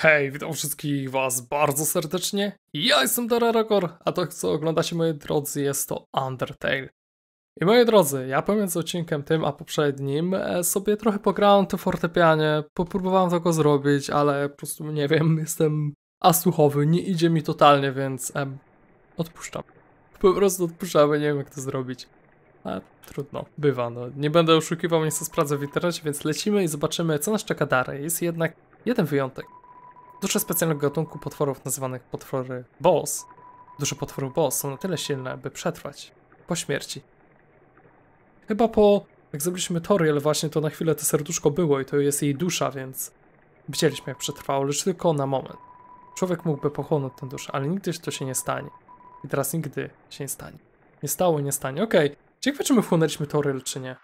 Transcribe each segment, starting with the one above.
Hej, witam wszystkich was bardzo serdecznie. Ja jestem Terrorcore, a to co oglądacie, moi drodzy, jest to Undertale. I moi drodzy, ja pomiędzy odcinkiem tym a poprzednim sobie trochę pograłem to fortepianie, popróbowałem tego zrobić, ale po prostu nie wiem, jestem asłuchowy, nie idzie mi totalnie, więc odpuszczam. Po prostu odpuszczam, nie wiem jak to zrobić. Ale trudno, bywa, no. Nie będę oszukiwał, nie chcę sprawdzać w internecie, więc lecimy i zobaczymy, co nas czeka dalej. Jest jednak jeden wyjątek. Dusze specjalnego gatunku potworów nazywanych potwory boss, dusze potworów boss są na tyle silne, by przetrwać po śmierci. Chyba jak zrobiliśmy tutorial właśnie, to na chwilę to serduszko było i to jest jej dusza, więc widzieliśmy jak przetrwało, lecz tylko na moment. Człowiek mógłby pochłonąć tę duszę, ale nigdy to się nie stanie. I teraz nigdy się nie stanie. Nie stało i nie stanie. Okej. Ciekawe, czy my wchłonęliśmy tutorial, czy nie.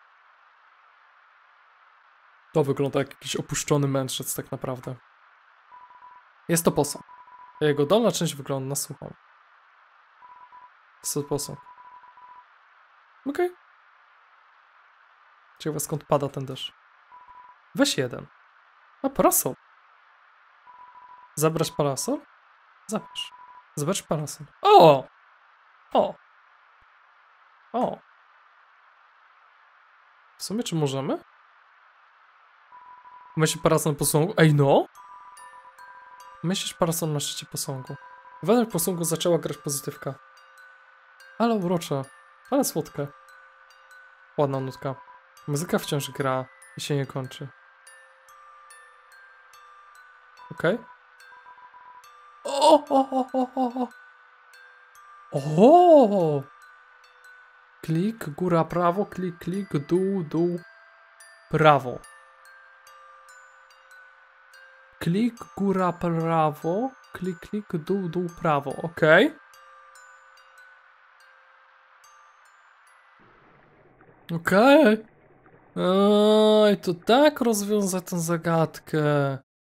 To wygląda jak jakiś opuszczony mędrzec tak naprawdę. Jest to posąg. Jego dolna część wygląda na suchą. Jest to posąg. Okej. Ciekawe skąd pada ten deszcz. Weź jeden. A parasol. Zabrać parasol? Zabierz. Zobacz parasol. O! O! O! W sumie czy możemy? Myślisz parasol na posągu? Ej no! Myślisz parasol na szczycie posągu. Wewnątrz posągu zaczęła grać pozytywka. Ale urocza. Ale słodka. Ładna nutka. Muzyka wciąż gra i się nie kończy. Okej. O! Klik, góra, prawo, klik, klik, dół, dół, prawo. Klik, góra, prawo, klik, klik, dół, dół, prawo. Okej. Okej. Oj, to tak rozwiąże tę zagadkę.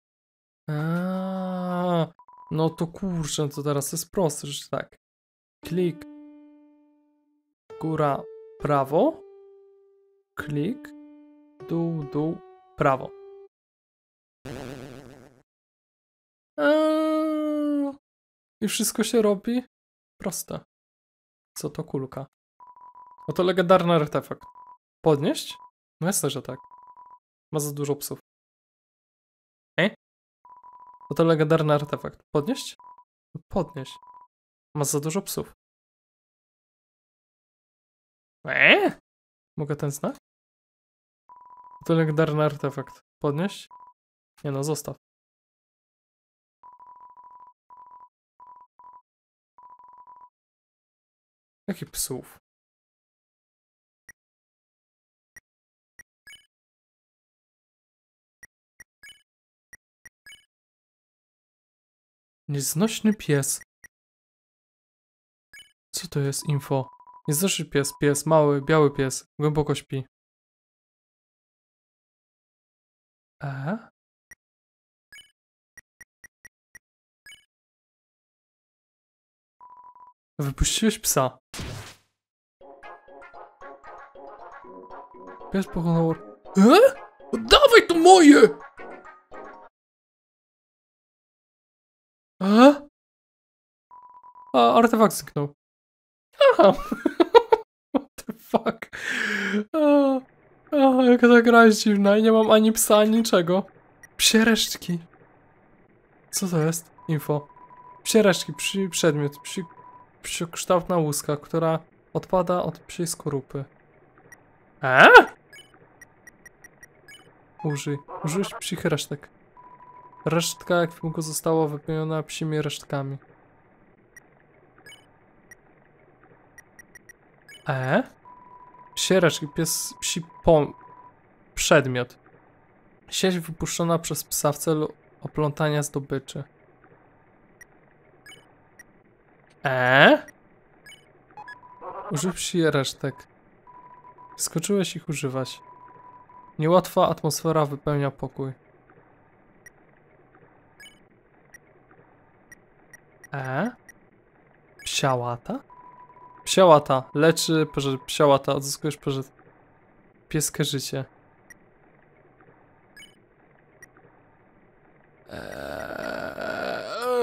No to kurczę, to teraz jest proste, że tak. Klik. Góra, prawo. Klik. Dół, dół, prawo. I wszystko się robi proste. Co to kulka? Oto legendarny artefakt. Podnieść? No jasne, że tak. Ma za dużo psów. Oto legendarny artefakt. Podnieść? Podnieść. Ma za dużo psów. Mogę ten znak? To legendarny artefakt. Podnieść? Nie no, zostaw. Jakich psów? Nieznośny pies. Co to jest info? Nieznośny pies, pies, mały, biały pies, głęboko śpi. Wypuściłeś psa. Pies pochłonął... Oddawaj to moje! Artefakt zniknął. Aha. What the fuck? Jaka ta gra jest dziwna i nie mam ani psa, ani niczego. Psie resztki. Co to jest? Info. Psie resztki, przedmiot, psiokształtna łuska, która odpada od psiej skorupy. Użyj psich resztek. Resztka jak tylko została wypełniona psimi resztkami. Psie resztki, przedmiot. Sieć wypuszczona przez psa w celu oplątania zdobyczy. Użyj psi resztek. Skoczyłeś ich używać. Niełatwa atmosfera wypełnia pokój. Psiałata? Psiałata. Leczy psiałata. Odzyskujesz pieskie życie.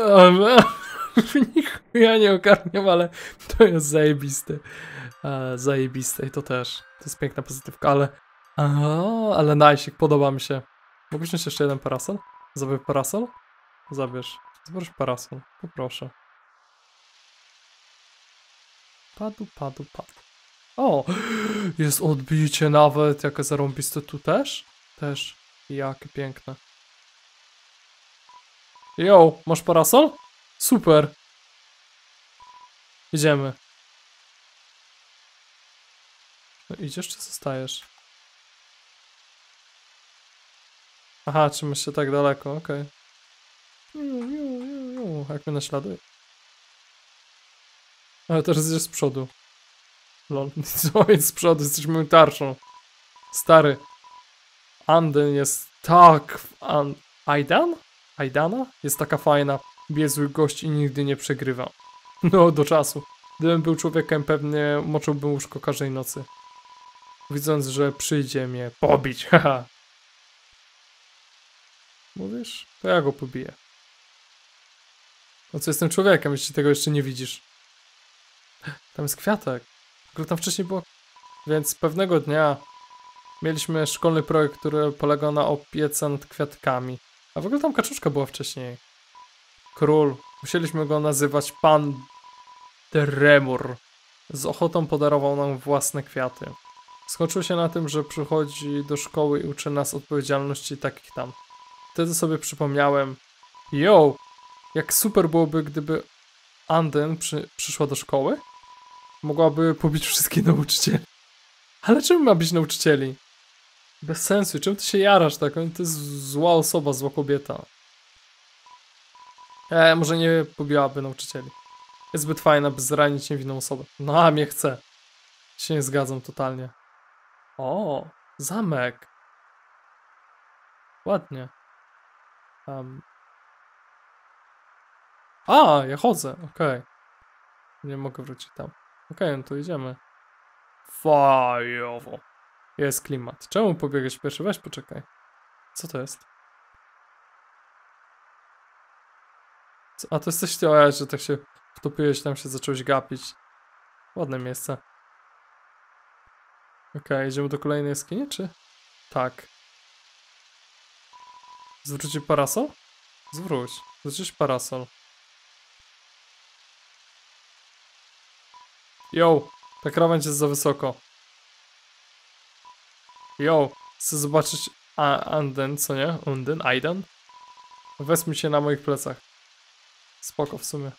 Ja nie ogarniam, ale to jest zajebiste. Zajebiste i to też. To jest piękna pozytywka, ale... ale najsik, podoba mi się. Mógłbyś mieć jeszcze jeden parasol? Zabierz parasol? Zabierz parasol, poproszę. Padł. O! Jest odbicie nawet, jakie zarąbiste tu też? Też. Jakie piękne. Jo, masz parasol? Super. Idziemy. No idziesz czy zostajesz? Aha, trzymasz się tak daleko, okej. Jak mnie naśladuje. Ale teraz idziesz z przodu. Lol, co jest z przodu? Jesteśmy tarczą. Stary. Anden jest tak... Aidan? Aidana? Jest taka fajna. Bije złych gości i nigdy nie przegrywa. No, do czasu. Gdybym był człowiekiem, pewnie moczyłbym łóżko każdej nocy. Widząc, że przyjdzie mnie pobić, haha. Mówisz? To ja go pobiję. No co, jestem człowiekiem, jeśli tego jeszcze nie widzisz. Tam jest kwiatek. W ogóle tam wcześniej było... Więc pewnego dnia mieliśmy szkolny projekt, który polegał na opiece nad kwiatkami. A w ogóle tam kaczuszka była wcześniej. Król. Musieliśmy go nazywać Pan Dremur. Z ochotą podarował nam własne kwiaty. Skończyło się na tym, że przychodzi do szkoły i uczy nas odpowiedzialności takich tam. Wtedy sobie przypomniałem, jak super byłoby, gdyby Anden przyszła do szkoły. Mogłaby pobić wszystkich nauczycieli. Ale czemu ma być nauczycieli? Bez sensu. Czemu ty się jarasz tak? To jest zła osoba, zła kobieta. Może nie pobiłaby nauczycieli. Jest zbyt fajna, by zranić niewinną osobę. No, a mnie chce. Się nie zgadzam totalnie. O, zamek. Ładnie. Ja chodzę, okej. Nie mogę wrócić tam. Okej, no to idziemy. Fajowo. Jest klimat. Czemu pobiegłeś pierwszy? Weź poczekaj. Co to jest? A to jesteś ty, że tak się wtopiłeś, tam się zacząłeś gapić. Ładne miejsce. Okej, idziemy do kolejnej jaskini, czy? Tak. Zwrócić parasol? Zwróć. Zwrócić parasol. Ta krawędź jest za wysoko. Chcę zobaczyć Anden, co nie? Aidan? Wesmij się na moich plecach. Spoko w sumie.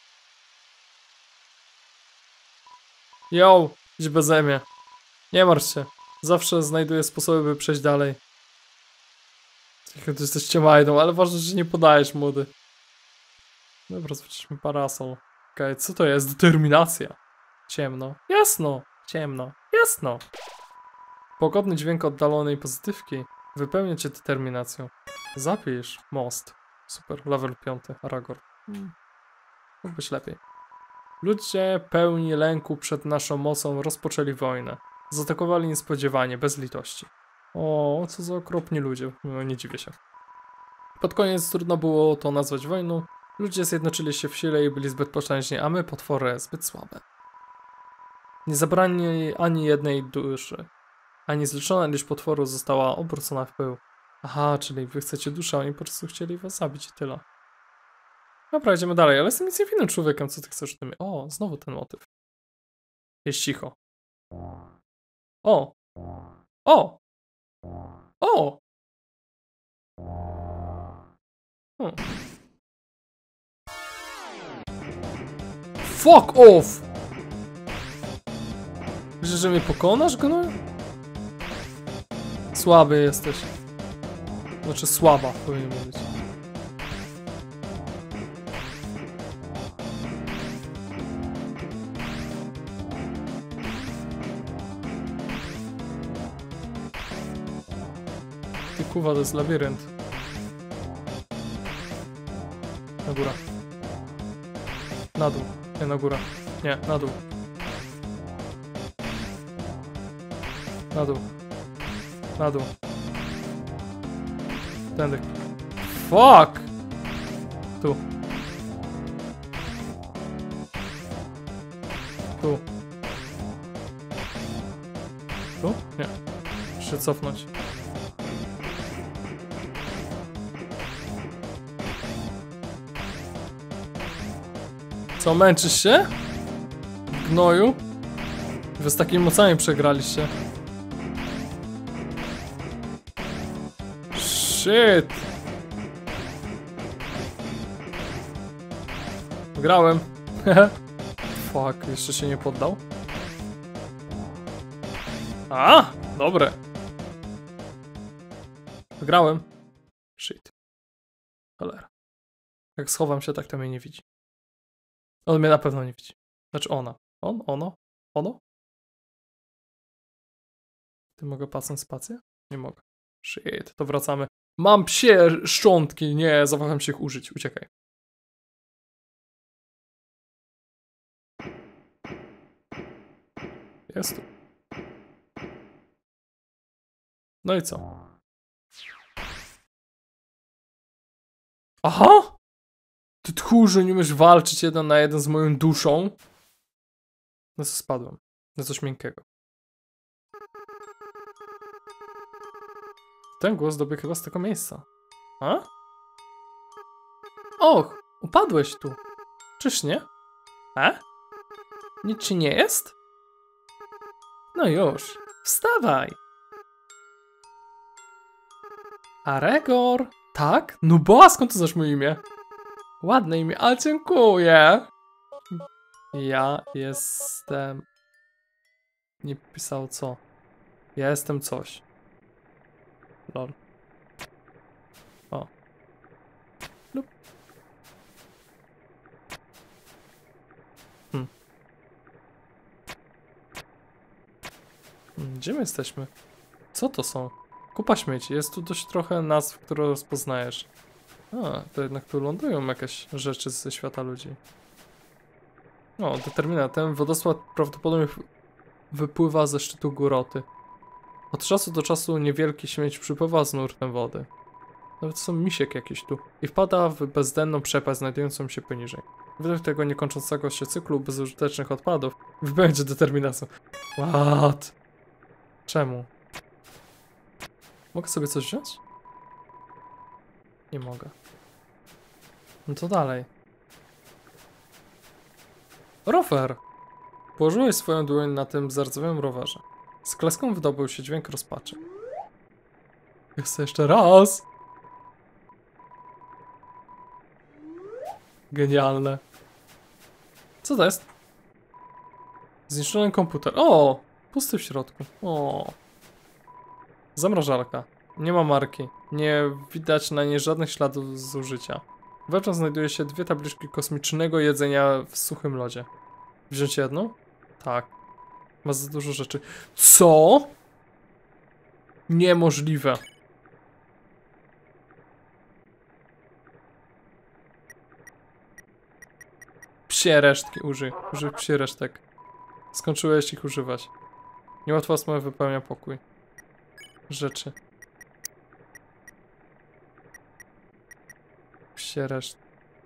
Idź beze mnie. Nie martw się. Zawsze znajduję sposoby, by przejść dalej. Tylko ty jesteś ciemajdą, ale ważne, że nie podajesz, młody. Dobra, zwróciliśmy parasol. Okej, co to jest? Determinacja. Ciemno. Jasno. Ciemno. Jasno. Pogodny dźwięk oddalonej pozytywki wypełnia cię determinacją. Zapisz. Most. Super. Level 5. Aragorn. Mógłbyś lepiej. Ludzie pełni lęku przed naszą mocą rozpoczęli wojnę. Zaatakowali niespodziewanie, bez litości. O, co za okropni ludzie. No, nie dziwię się. Pod koniec trudno było to nazwać wojną. Ludzie zjednoczyli się w sile i byli zbyt potężni, a my, potwory, zbyt słabe. Nie zabrali ani jednej duszy. A niezliczona ilość potworów została obrócona w pył. Aha, czyli wy chcecie duszę, a oni po prostu chcieli was zabić i tyle. Dobra, idziemy dalej, ale jestem nic nie winnym człowiekiem, co ty chcesz tym? O, znowu ten motyw. Jest cicho. O! O! O! Fuck off! Myślisz, że mnie pokonasz, gnoju? Słaby jesteś. Znaczy słaba, powinien mówić. Ty kuwa, to jest labirynt. Na górę. Na dół. Nie, na górę. Nie, na dół. Na dół. Na dół. Tędy. Fuck! Tu. Tu. Tu? Nie. Muszę cofnąć. Co, męczysz się? Gnoju? Wy z takimi mocami przegraliście. Shit! Grałem. Fuck, jeszcze się nie poddał. A, dobre. Wygrałem. Shit. Cholera. Jak schowam się, tak to mnie nie widzi. On mnie na pewno nie widzi. Znaczy ona. On? Ono? Ono? Ty mogę pasem spację? Nie mogę. Shit, to wracamy. Mam psie szczątki. Nie, zawaham się ich użyć. Uciekaj. Jest tu. No i co? Aha! Ty tchórzu, nie umiesz walczyć 1 na 1 z moją duszą? No co spadłem? Na coś miękkiego. Ten głos dobiegł chyba z tego miejsca. A? Och, upadłeś tu. Czyż nie? A? Nic ci nie jest? No już, wstawaj. Aregor? Tak? No bo skąd to znasz moje imię? Ładne imię, ale dziękuję. Ja jestem... Nie pisał co. Ja jestem coś. Lol. O. Lub. Gdzie my jesteśmy? Co to są? Kupa śmieci. Jest tu dość trochę nazw, które rozpoznajesz. A, to jednak tu lądują jakieś rzeczy ze świata ludzi. O, determinat. Ten wodospad prawdopodobnie wypływa ze szczytu góroty. Od czasu do czasu niewielki śmieć przypływa z nurtem wody. Nawet są misiek jakiś tu. I wpada w bezdenną przepaść znajdującą się poniżej. Według tego niekończącego się cyklu bezużytecznych odpadów wybędzie determinacją. What? Czemu? Mogę sobie coś wziąć? Nie mogę. No to dalej. Rower! Położyłeś swoją dłoń na tym zardzewym rowerze. Z klaską wydobył się dźwięk rozpaczy. Chcę jeszcze raz! Genialne. Co to jest? Zniszczony komputer. O! Pusty w środku. O! Zamrażarka. Nie ma marki. Nie widać na niej żadnych śladów zużycia. Wewnątrz znajduje się 2 tabliczki kosmicznego jedzenia w suchym lodzie. Wziąć jedną? Tak. Ma za dużo rzeczy. Co? Niemożliwe. Psie resztki użyj. Użyj psie resztek. Skończyłeś ich używać. Niełatwo smoła wypełnia pokój. Rzeczy. Psie resztki.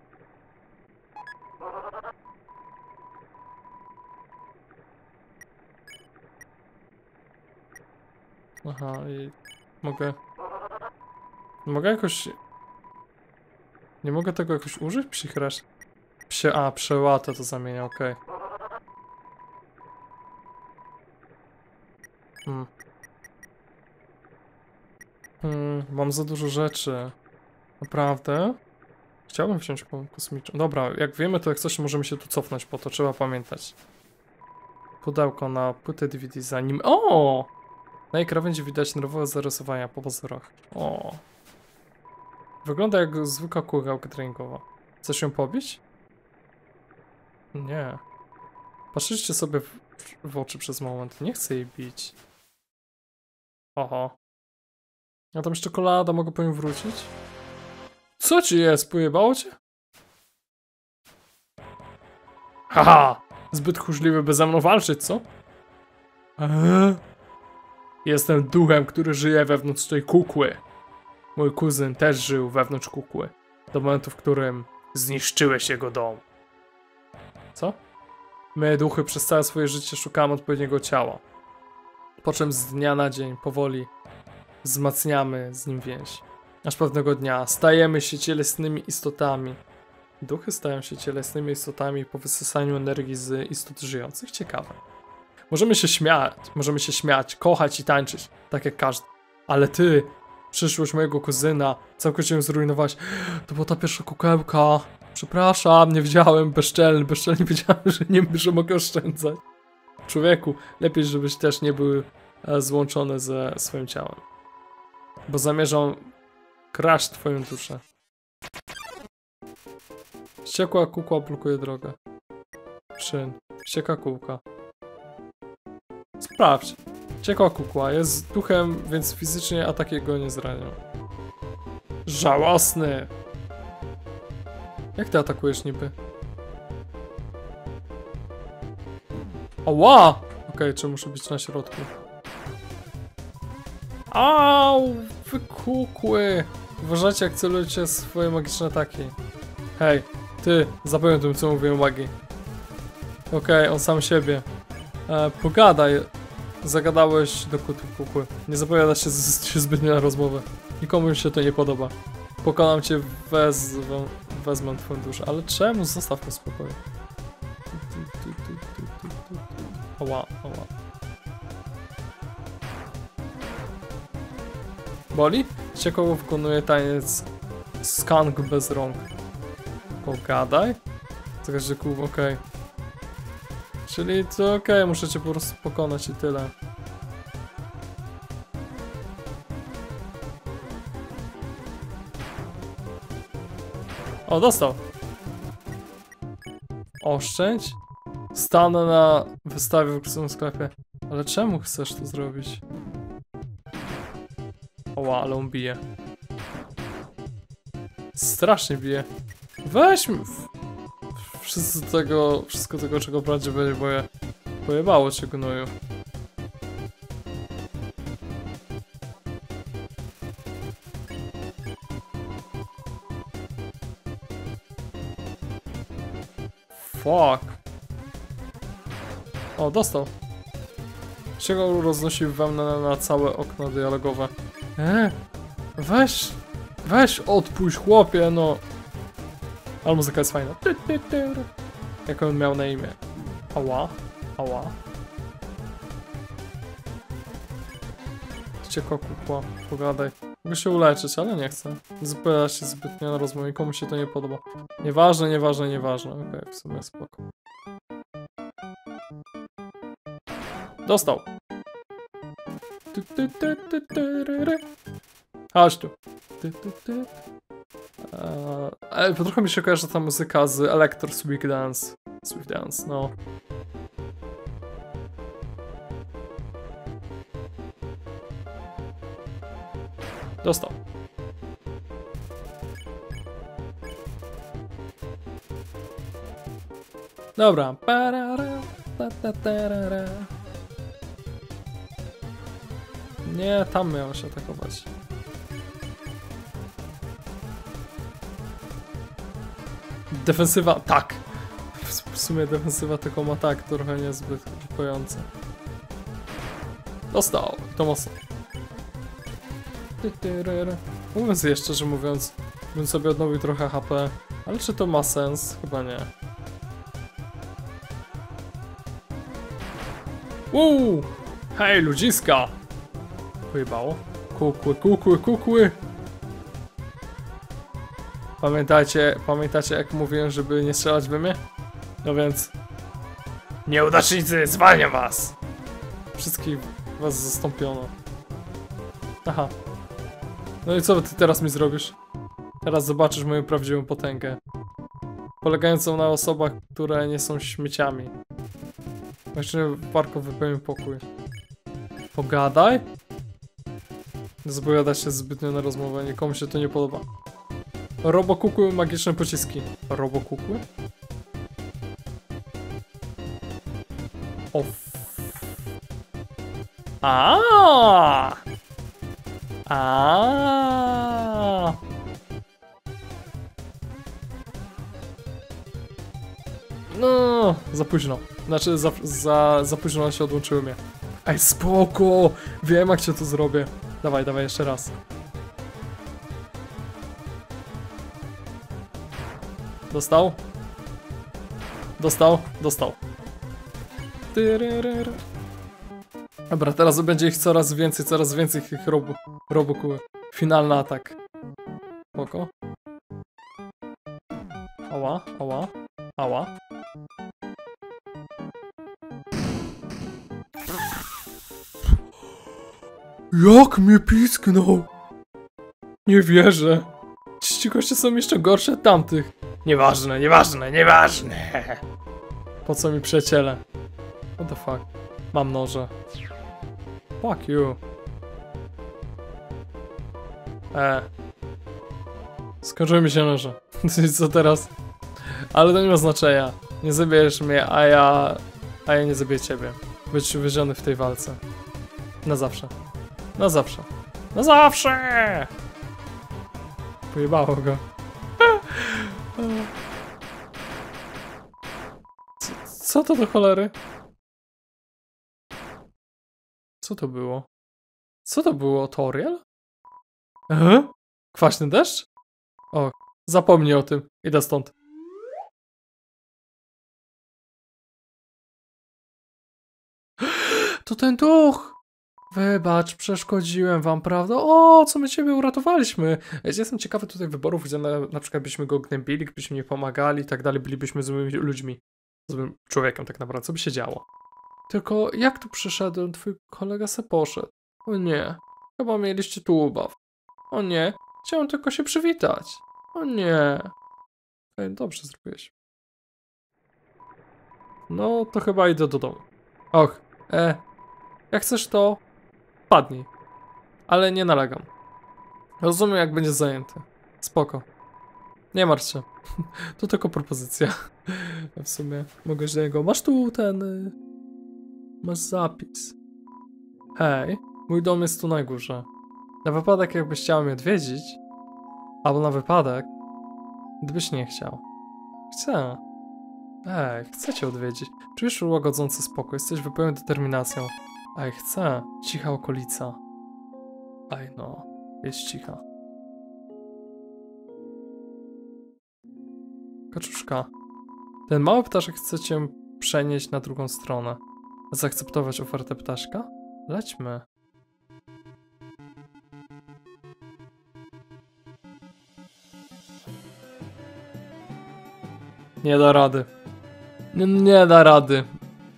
Aha, i mogę... Mogę jakoś... Nie mogę tego jakoś użyć? Psich reszt... A, przełatę to zamienia, okej. Mam za dużo rzeczy. Naprawdę? Chciałbym wziąć kosmiczną. Dobra, jak wiemy, to jak coś możemy się tu cofnąć, po to trzeba pamiętać. Pudełko na płytę DVD za nim. O! Na jej krawędzi widać nerwowe zarysowania po pozorach. O! Wygląda jak zwykła kółka treningowa. Chcesz ją pobić? Nie. Patrzycie sobie w oczy przez moment. Nie chcę jej bić. Oho. A tam jeszcze czekolada, mogę po nią wrócić? Co ci jest? Pojebało cię? Haha! Zbyt tchórzliwy, by ze mną walczyć, co? Jestem duchem, który żyje wewnątrz tej kukły. Mój kuzyn też żył wewnątrz kukły. Do momentu, w którym zniszczyłeś jego dom. Co? My, duchy, przez całe swoje życie szukamy odpowiedniego ciała. Po czym z dnia na dzień, powoli, wzmacniamy z nim więź. Aż pewnego dnia stajemy się cielesnymi istotami. Duchy stają się cielesnymi istotami po wysysaniu energii z istot żyjących. Ciekawe. Możemy się śmiać, kochać i tańczyć, tak jak każdy. Ale ty, przyszłość mojego kuzyna, całkowicie ją zrujnowałeś. To była ta pierwsza kukełka. Przepraszam, nie wiedziałem, bezczelnie wiedziałem, że mogę oszczędzać. Człowieku, lepiej, żebyś też nie był złączony ze swoim ciałem. Bo zamierzam kraść twoją duszę. Wściekła kukła blokuje drogę. Przyn. Wściekła kółka. Sprawdź. Wściekła kukła jest duchem, więc fizycznie ataki go nie zranią. Żałosny! Jak ty atakujesz niby? Oła! Okej, czy muszę być na środku? Au! Wy kukły! Uważajcie, jak celujecie swoje magiczne ataki. Hej, ty, zapowiem tym, co mówię o magii. Okej, on sam siebie. Pogadaj. Zagadałeś do kukły. Nie zapowiada się zbytnio na rozmowę. Nikomu się to nie podoba. Pokonam cię, wezmę twoją duszę. Ale czemu? Zostaw mnie w spokoju. Oła. Boli? Ciekawo wykonuje taniec skunk bez rąk. Pogadaj? Także kół, okej. Czyli to okej, muszę cię po prostu pokonać i tyle. O, dostał. Oszczędź. Stanę na wystawie w okresowym sklepie. Ale czemu chcesz to zrobić? Oła, ale on bije. Strasznie bije. Weź mi... Wszystko tego, czego prawdzie będzie pojebało cię, gnoju. Fuck. O, dostał. Czego roznosił wełnę na całe okno dialogowe. Weź odpuść, chłopie, no. Ale muzyka jest fajna. Jak on miał na imię? Ała. Ciekła kukła, pogadaj. Mogę się uleczyć, ale nie chcę. Nie zapowiada się zbytnio na rozmowę, komu się to nie podoba. Nieważne. Okej, w sumie spoko. Dostał. Chodź tu. Trochę mi się kojarzy ta muzyka z Electro Swift Dance, no. Dostał. Dobra. Nie, tam miało się atakować. Defensywa, tak. W sumie defensywa tylko ma tak, trochę niezbyt kupujące. Dostał, to mocno. Mówiąc jeszcze, szczerze mówiąc, bym sobie odnowił trochę HP, ale czy to ma sens? Chyba nie. Hej, ludziska! Pojebało. Kukły. Pamiętacie jak mówiłem, żeby nie strzelać we mnie? No więc... Nieudacznicy, zwalniam was! Wszystkich was zastąpiono. Aha. No i co ty teraz mi zrobisz? Teraz zobaczysz moją prawdziwą potęgę. Polegającą na osobach, które nie są śmieciami. Jeszcze w parku wypełnił pokój. Pogadaj? Nie zapowiada się zbytnio na rozmowę, nikomu się to nie podoba. Robokukły, magiczne pociski. Robokukły? No, za późno. Znaczy, za późno się odłączyły mnie. Ej, spoko! Wiem, jak cię to zrobię. Dawaj, dawaj, jeszcze raz. Dostał? Dostał? Dostał. Dobra, teraz będzie ich coraz więcej tych robokuły. Finalny atak. Spoko. Ała, ała, ała. Jak mnie pisknął? Nie wierzę. Ci goście są jeszcze gorsze od tamtych. Nieważne, nieważne, nieważne. Po co mi przyjaciele? What the fuck? Mam noże. Fuck you. Skończyły mi się noże. Co teraz? Ale to nie ma znaczenia. Nie zabijesz mnie, a ja nie zabiję ciebie. Być uwięziony w tej walce. Na zawsze. Na zawsze. Na zawsze! Pojebało go. Co to do cholery? Co to było? Co to było? Toriel? Kwaśny deszcz? O, zapomnij o tym. Idę stąd. To ten duch! Wybacz, przeszkodziłem wam, prawda? O, co my ciebie uratowaliśmy. Ja jestem ciekawy tutaj wyborów, gdzie na przykład byśmy go gnębili, gdybyśmy nie pomagali i tak dalej, bylibyśmy złymi ludźmi. Złym człowiekiem tak naprawdę, co by się działo? Tylko jak tu przyszedłem, twój kolega se poszedł. O nie, chyba mieliście tu ubaw. O nie, chciałem tylko się przywitać. O nie. Ej, dobrze zrobiłeś. No, to chyba idę do domu. Och, jak chcesz to, padnij. Ale nie nalegam. Rozumiem, jak będziesz zajęty. Spoko. Nie martw się. To tylko propozycja. W sumie mogę do niego. Masz tu ten... Masz zapis. Hej, mój dom jest tu na górze. Na wypadek, jakbyś chciał mnie odwiedzić, albo na wypadek, gdybyś nie chciał. Chcę. Ej, chcę cię odwiedzić. Czujesz łagodzący spokój, jesteś wypełniony determinacją. Ej, chcę. Cicha okolica. Ej, no. Jest cicha. Kaczuszka. Ten mały ptaszek chce cię przenieść na drugą stronę. Zaakceptować ofertę ptaszka? Lećmy. Nie da rady. Nie da rady.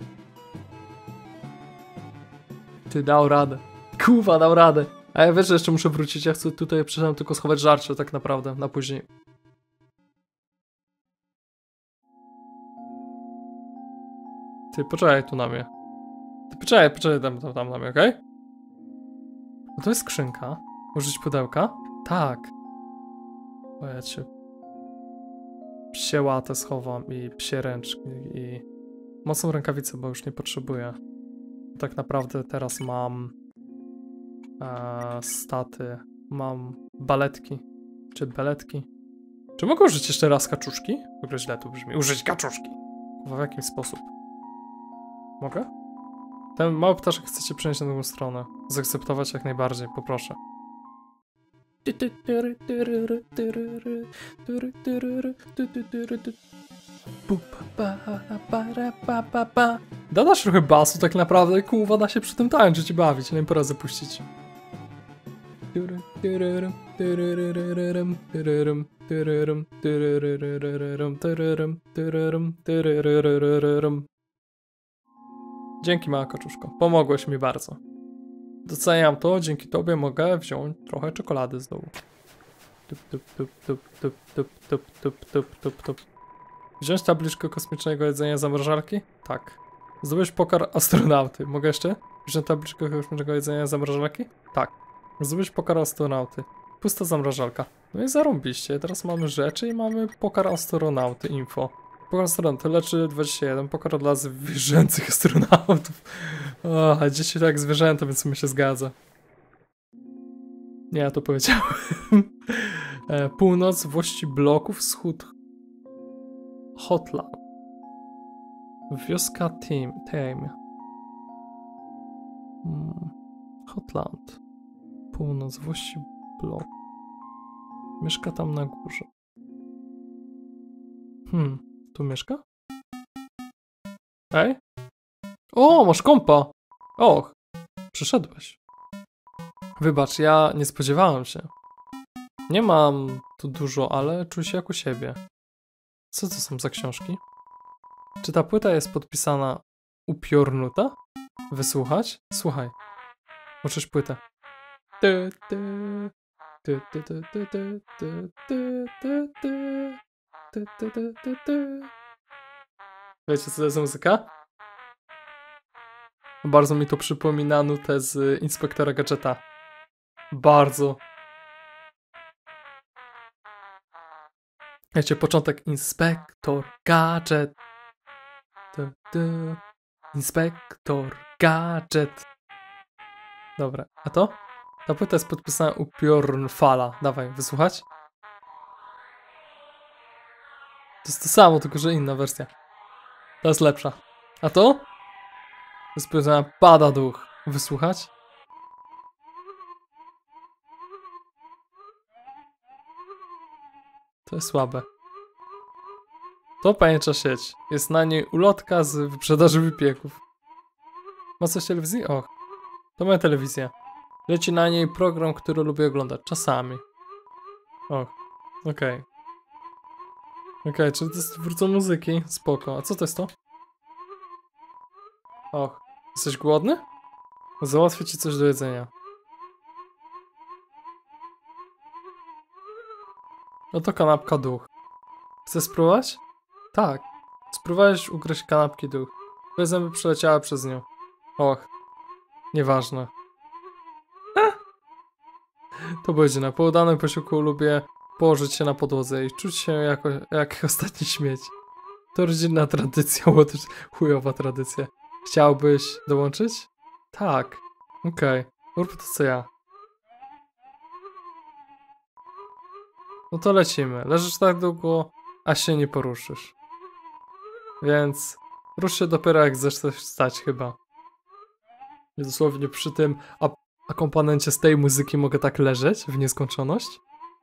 Ty dał radę. Kurwa, dał radę. A ja wiesz, że jeszcze muszę wrócić. Ja chcę tutaj, przyszedłem tylko schować żarcie tak naprawdę, na później. Ty, poczekaj tu na mnie. Ty, poczekaj tam na mnie, okej? Okay? No to jest skrzynka. Użyć pudełka? Tak. O, ja cię... Psie łatę schowam i psie ręczki i... Mocną rękawicę, bo już nie potrzebuję. Tak naprawdę teraz mam... staty. Mam baletki. Czy beletki. Czy mogę użyć jeszcze raz kaczuszki? W ogóle źle to brzmi. Użyć kaczuszki! W jakim sposób? Mogę? Ten mały ptaszek chce cię przenieść na drugą stronę. Zaakceptować jak najbardziej, poproszę. Dodasz trochę basu tak naprawdę, kurwa, da się przy tym tańczyć i bawić, nie poradzę puścić. Dzięki, mała kaczuszko, pomogłeś mi bardzo. Doceniam to, dzięki tobie mogę wziąć trochę czekolady z dołu. Wziąć tabliczkę kosmicznego jedzenia zamrażarki? Tak. Zdobyć pokarm astronauty. Mogę jeszcze? Wziąć tabliczkę kosmicznego jedzenia zamrażarki? Tak. Zdobyć pokarm astronauty. Pusta zamrażarka. No i zarąbiście. Teraz mamy rzeczy i mamy pokarm astronauty info. Pokarm astronauty leczy 21. Pokarm dla zwierzęcych astronautów. O, a dzieci to jak zwierzęta, więc mi się zgadza. Nie, ja to powiedziałem. Północ, włości bloków, wschód Hotland. Wioska Tame. Hotland. Północ, Włości blok. Mieszka tam na górze. Tu mieszka? Ej? O, masz kompa! Och, przyszedłeś. Wybacz, ja nie spodziewałem się. Nie mam tu dużo, ale czuję się jak u siebie. Co to są za książki? Czy ta płyta jest podpisana upiornuta? Wysłuchać? Słuchaj. Uczysz płytę. Wiecie, co to jest muzyka? Bardzo mi to przypomina nutę z Inspektora Gadżeta. Bardzo. Wiecie, początek Inspektor Gadżet. Inspektor Gadżet. Dobra, a to? Ta płyta jest podpisana upiornfala. Dawaj, wysłuchać? To jest to samo, tylko że inna wersja. To jest lepsza. A to? To jest podpisana Pada Duch. Wysłuchać? To jest słabe. To pajęcza sieć. Jest na niej ulotka z wyprzedaży wypieków. Ma coś w telewizji? Och. To moja telewizja. Leci na niej program, który lubię oglądać. Czasami. Och. Okej. Okej, czyli to jest twórca muzyki? Spoko. A co to jest to? Och. Jesteś głodny? Załatwię ci coś do jedzenia. Oto kanapka duch. Chcesz spróbować? Tak. Spróbowałeś ugryźć kanapki duch. Twoje zęby przeleciały przez nią. Och. Nieważne. To będzie na udanym posiłku lubię położyć się na podłodze i czuć się jak ostatni śmieć. To rodzinna tradycja, bo też chujowa tradycja. Chciałbyś dołączyć? Tak. Okej. Rób to co ja. No to lecimy. Leżysz tak długo, a się nie poruszysz. Więc rusz się dopiero jak zechcesz wstać chyba. Dosłownie przy tym akompanencie z tej muzyki mogę tak leżeć w nieskończoność?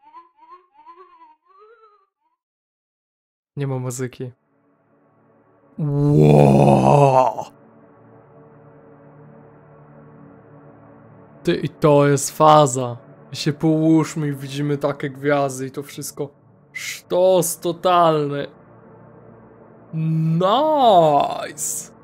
Nie ma muzyki. Wow! Ty, i to jest faza. I się połóżmy i widzimy takie gwiazdy i to wszystko. Sztos totalny. Nice!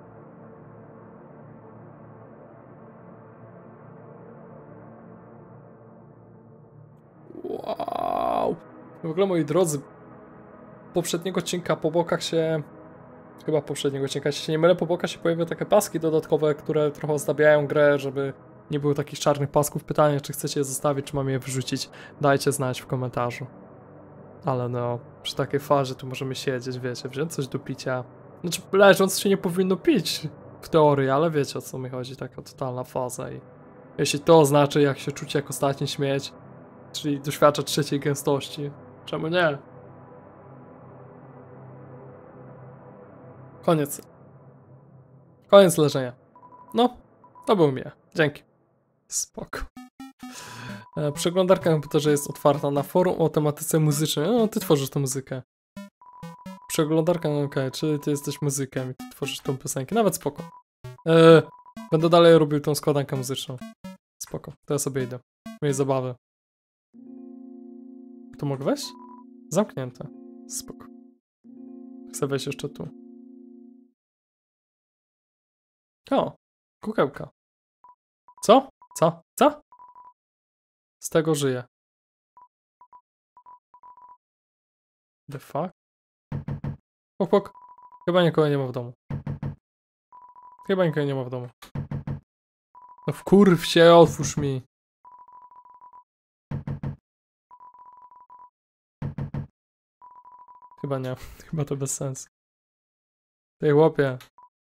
Wow! W ogóle, moi drodzy, poprzedniego odcinka po bokach się... Chyba poprzedniego odcinka, jeśli się nie mylę, po bokach się pojawiły takie paski dodatkowe, które trochę ozdabiają grę, żeby nie było takich czarnych pasków. Pytanie, czy chcecie je zostawić, czy mam je wrzucić. Dajcie znać w komentarzu. Ale no, przy takiej fazie tu możemy siedzieć, wiecie, wziąć coś do picia. Znaczy, leżąc się nie powinno pić w teorii, ale wiecie, o co mi chodzi, taka totalna faza. I jeśli to znaczy, jak się czuć jak ostatni śmieć, czyli doświadczać trzeciej gęstości, czemu nie? Koniec. Koniec leżenia. No, to był mnie. Dzięki. Spoko. Przeglądarka na komputerze jest otwarta na forum o tematyce muzycznej. No, ty tworzysz tę muzykę. Przeglądarka, no okej, czyli ty jesteś muzykiem i ty tworzysz tą piosenkę. Nawet spoko. Będę dalej robił tą składankę muzyczną. Spoko. To ja sobie idę. Miej zabawy. Tu mogę wejść? Zamknięte. Spoko. Chcę wejść jeszcze tu. O, kukełka. Co? Co? Co? Z tego żyję. The fuck? Pok. Chyba nikogo nie ma w domu. Chyba nikogo nie ma w domu. No wkurw się, otwórz mi. Chyba nie. Chyba to bez sensu. Tej chłopie.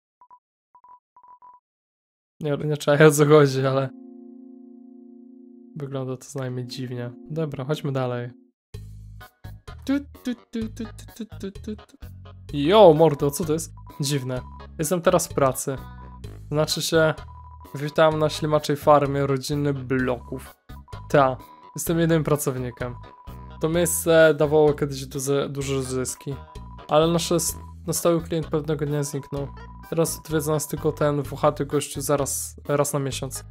Nie czaję o co chodzi, ale... Wygląda to co najmniej dziwnie. Dobra, chodźmy dalej. Jo, mordo, co to jest? Dziwne. Jestem teraz w pracy. Znaczy się, witam na ślimaczej farmie rodziny bloków. Ta, jestem jedynym pracownikiem. To miejsce dawało kiedyś duże zyski. Ale nasz stały klient pewnego dnia zniknął. Teraz odwiedza nas tylko ten włochaty gościu raz na miesiąc.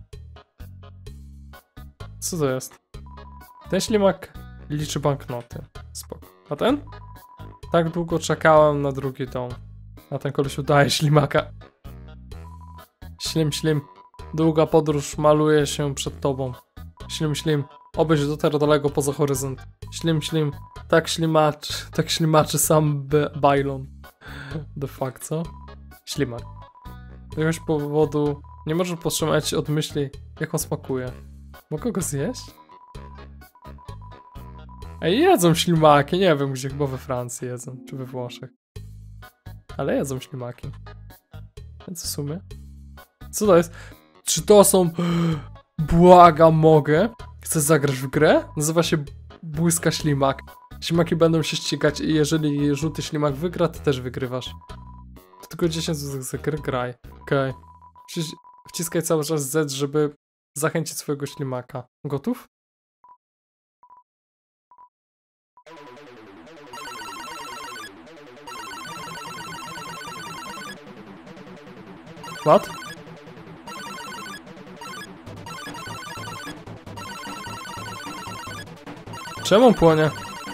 Co to jest? Ten ślimak liczy banknoty. Spoko. A ten? Tak długo czekałem na drugi dom. A ten koleś udaje ślimaka. Ślim, ślim. Długa podróż maluje się przed tobą. Ślim, ślim. Obyś dotarł daleko poza horyzont. Ślim, ślim. Tak ślimaczy sam bajlon. The fuck, co? Ślimak. Z jakiegoś powodu nie możesz powstrzymać się od myśli, jak on smakuje. Mogę go zjeść? Ej, jedzą ślimaki. Nie wiem, gdzie, chyba we Francji jedzą, czy we Włoszech. Ale jedzą ślimaki. Więc w sumie... Co to jest? Czy to są... Błagam, mogę? Chcesz zagrać w grę? Nazywa się Błyska Ślimak. Ślimaki będą się ścigać i jeżeli żółty ślimak wygra, ty też wygrywasz. To tylko 10 zł za grę, graj. Okej. Wciskaj cały czas Z, żeby zachęcić swojego ślimaka. Gotów? What? Czemu on płonie?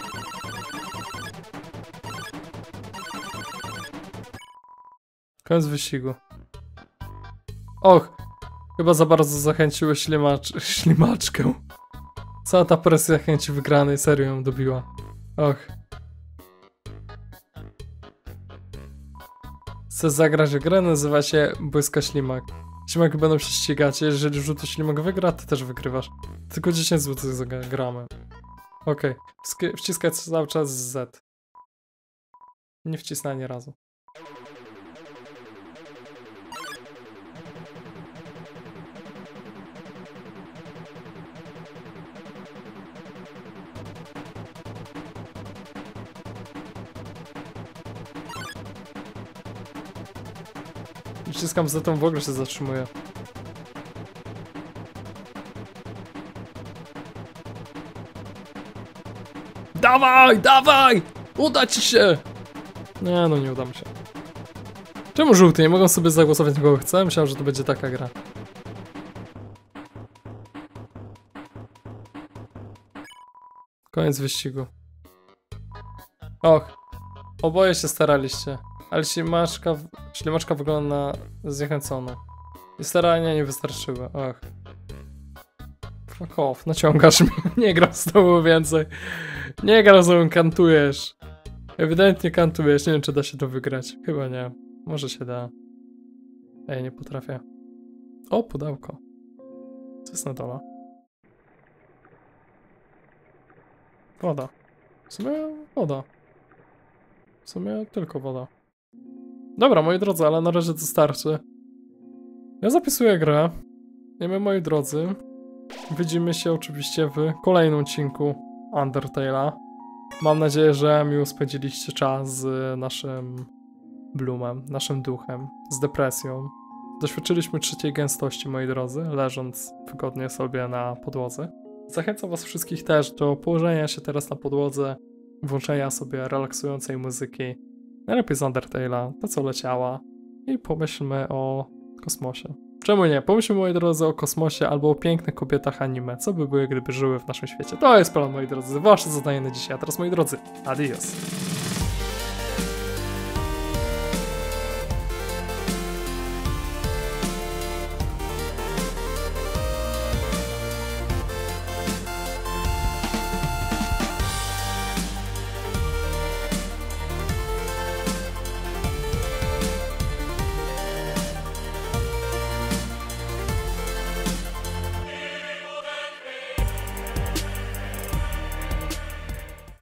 Koniec wyścigu. Och, chyba za bardzo zachęciłeś ślimaczkę. Cała ta presja chęci wygranej serio ją dobiła. Och. Chcę zagrać w grę, nazywa się Błyska Ślimak. Ślimaki będą się ścigać, jeżeli żółty ślimak wygra, ty też wygrywasz. Tylko 10 zł zagramy. Okej, wciskaj cały czas Z. Nie wcisnę ani razu. Wciskam Z, w ogóle się zatrzymuje. Dawaj, dawaj! Uda ci się! Nie, no nie uda mi się. Czemu żółty? Nie mogą sobie zagłosować na kogo chcę? Myślałem, że to będzie taka gra. Koniec wyścigu. Och, oboje się staraliście, ale ślimaczka wygląda na zniechęconą. I starania nie wystarczyły, och. Fuck off, naciągasz mnie, nie gram z tobą więcej. Nie gram z tobą, kantujesz. Ewidentnie kantujesz, nie wiem czy da się to wygrać. Chyba nie, może się da. Ej, nie potrafię. O, pudełko. Co jest na dole? Woda. W sumie woda. W sumie tylko woda. Dobra, moi drodzy, ale na razie to starczy. Ja zapisuję grę. I my, moi drodzy, widzimy się oczywiście w kolejnym odcinku Undertale'a. Mam nadzieję, że miło spędziliście czas z naszym Bloomem, naszym duchem, z depresją. Doświadczyliśmy trzeciej gęstości, moi drodzy, leżąc wygodnie sobie na podłodze. Zachęcam was wszystkich też do położenia się teraz na podłodze, włączenia sobie relaksującej muzyki, najlepiej z Undertale'a, to co leciała, i pomyślmy o kosmosie. Czemu nie? Pomyślmy, moi drodzy, o kosmosie albo o pięknych kobietach anime, co by były, gdyby żyły w naszym świecie. To jest plan, moi drodzy, wasze zadanie na dzisiaj, a teraz, moi drodzy, adios.